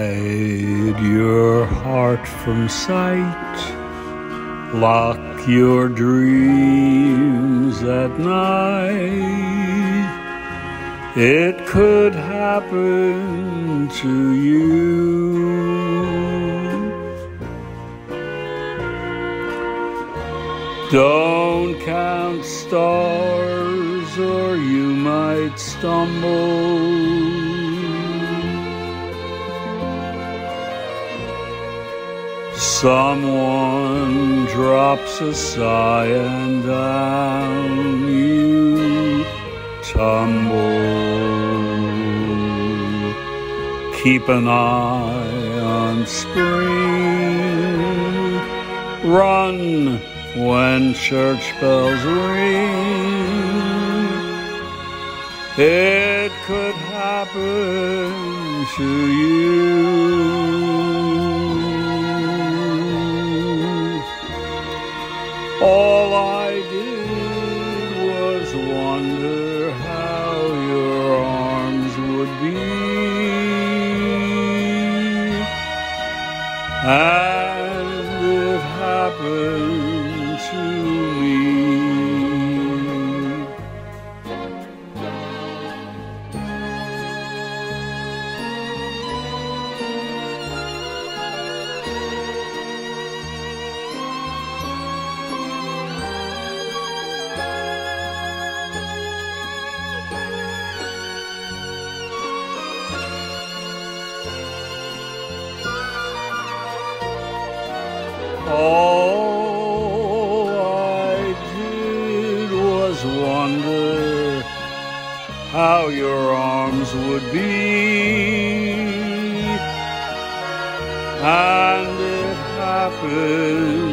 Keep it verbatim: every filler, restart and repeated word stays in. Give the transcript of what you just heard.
hide your heart from sight, lock your dreams at night. It could happen to you. Don't count stars or you might stumble. Someone drops a sigh and down you tumble. Keep an eye on spring. Run when church bells ring. It could happen to you. All I did was wonder how your arms would be, and it happened to me. All I did was wonder how your arms would be, and it happened